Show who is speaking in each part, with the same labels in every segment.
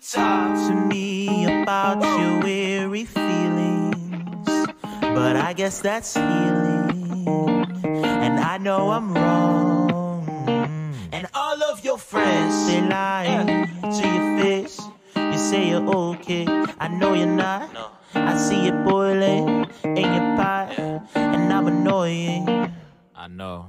Speaker 1: Talk to me about your weary feelings, but I guess that's healing, and I know I'm wrong. And all of your friends, they lie to your face. You say you're okay, I know you're not. I see it boiling in your pot, and I'm annoying. I know.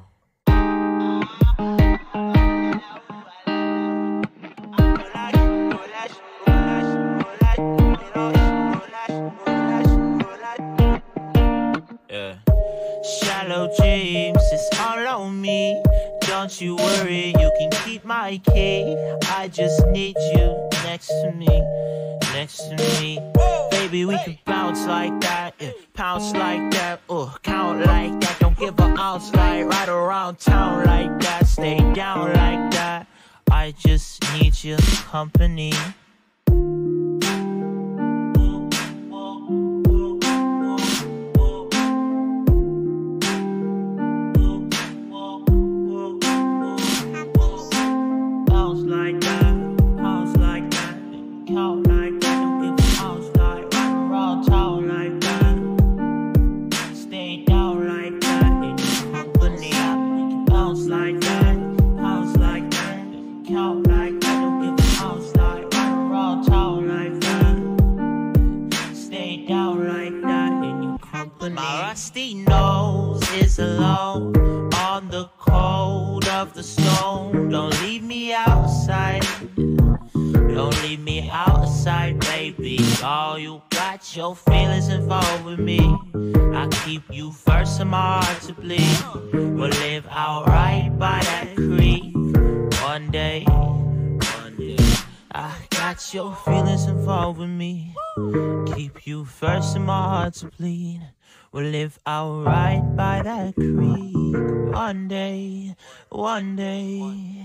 Speaker 1: Yeah. Shallow dreams, it's all on me. Don't you worry, you can keep my key. I just need you next to me, next to me. Baby, we can bounce like that, yeah. Pounce like that, count like that. Don't give an ounce, like right around town like that. Stay down like that. I just need your company. My rusty nose is alone on the cold of the stone. Don't leave me outside. Don't leave me outside, baby. Oh, you got your feelings involved with me. I keep you first in my heart to bleed. We'll live out right by that creek. One day, I got your feelings involved with me. Keep you first in my heart to bleed. We'll live out right by that creek. One day, one day.